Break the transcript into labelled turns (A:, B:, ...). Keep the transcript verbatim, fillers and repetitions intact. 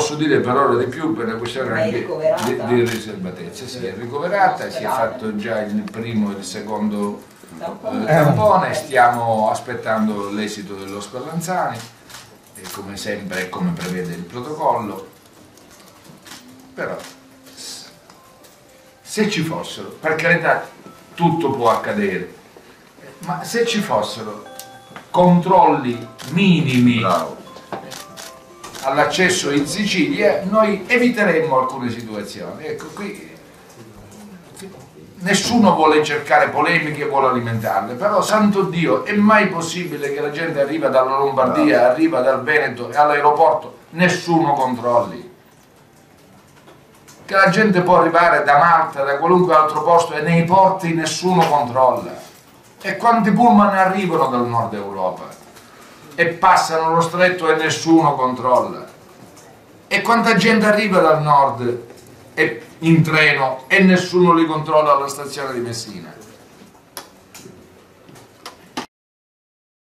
A: posso dire parole di più per la questione anche di, di riservatezza. Si è ricoverata, si è fatto già il primo e il secondo eh, tampone, stiamo aspettando l'esito dello Spallanzani, e come sempre, come prevede il protocollo. Però se ci fossero, per carità, tutto può accadere, ma se ci fossero controlli minimi all'accesso in Sicilia, noi eviteremmo alcune situazioni. Ecco, qui nessuno vuole cercare polemiche e vuole alimentarle, però santo Dio, è mai possibile che la gente arriva dalla Lombardia, arriva dal Veneto e all'aeroporto nessuno controlli? Che la gente può arrivare da Malta, da qualunque altro posto, e nei porti nessuno controlla? E quanti pullman arrivano dal nord Europa e passano lo stretto e nessuno controlla? E quanta gente arriva dal nord e in treno e nessuno li controlla alla stazione di Messina?